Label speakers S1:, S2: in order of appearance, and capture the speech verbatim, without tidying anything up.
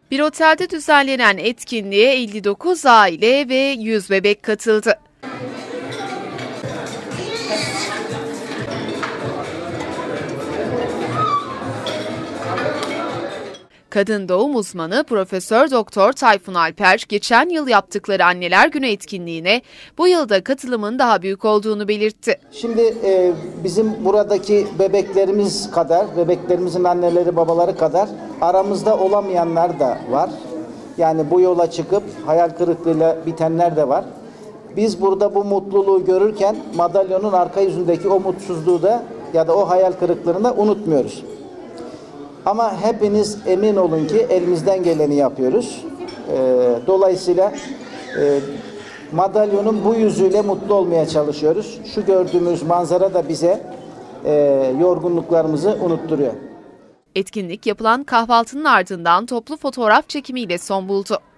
S1: Bir otelde düzenlenen etkinliğe elli dokuz aile ve yüz bebek katıldı. Kadın doğum uzmanı Profesör Doktor Tayfun Alper, geçen yıl yaptıkları Anneler Günü etkinliğine bu yılda katılımın daha büyük olduğunu belirtti.
S2: Şimdi e, bizim buradaki bebeklerimiz kadar, bebeklerimizin anneleri babaları kadar aramızda olamayanlar da var. Yani bu yola çıkıp hayal kırıklığıyla bitenler de var. Biz burada bu mutluluğu görürken madalyonun arka yüzündeki o mutsuzluğu da ya da o hayal kırıklığını da unutmuyoruz. Ama hepiniz emin olun ki elimizden geleni yapıyoruz. E, dolayısıyla e, madalyonun bu yüzüyle mutlu olmaya çalışıyoruz. Şu gördüğümüz manzara da bize e, yorgunluklarımızı unutturuyor.
S1: Etkinlik yapılan kahvaltının ardından toplu fotoğraf çekimiyle son buldu.